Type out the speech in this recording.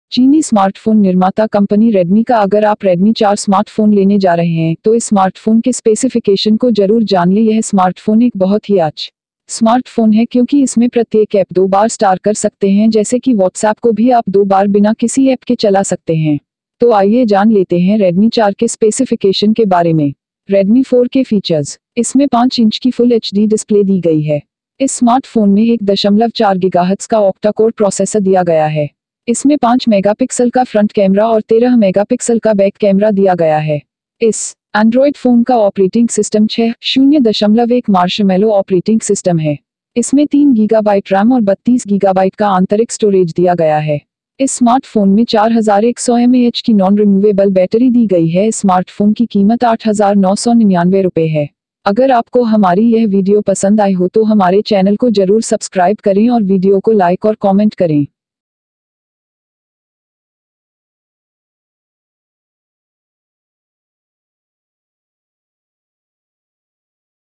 चीनी स्मार्टफोन निर्माता company Redmi का अगर आप रेडमी 4 स्मार्टफोन लेने जा रहे हैं तो इस स्मार्टफोन के स्पेसिफिकेशन को जरूर जान लें। यह स्मार्टफोन एक बहुत ही अच्छा स्मार्टफोन है क्योंकि इसमें प्रत्येक ऐप 2 बार स्टार्ट कर सकते हैं, जैसे कि व्हाट्सएप को भी आप 2 बार बिना किसी ऐप के चला सकते हैं। तो आइए जान लेते हैं रेडमी 4 के स्पेसिफिकेशन के बारे में। रेडमी 4 के फीचर्स। इसमें 5 इंच की फुल HD डिस्प्ले दी गई है। इस स्मार्टफोन में 1.4 गीगाहर्ट्ज का ऑक्टा कोर प्रोसेसर दिया गया है। इसमें 5 मेगापिक्सल का फ्रंट कैमरा और 13 मेगापिक्सल का बैक कैमरा दिया गया है। इस एंड्रॉयड फोन का operating system 6.0.1 Marshmallow operating system है। इसमें 3 गीगाबाइट रैम और 32 गीगाबाइट का आंतरिक स्टोरेज दिया गया है। इस स्मार्टफोन में 4100 mAh की नॉन रिमूवेबल बैटरी दी गई है। इस स्मार्टफोन की कीमत 8,999 रुपए है। अगर आपको हमारी यह वीडियो पसंद आई हो तो हमारे चैनल को जरूर सब्सक्राइब करें और वीडियो को लाइक और कमेंट करें।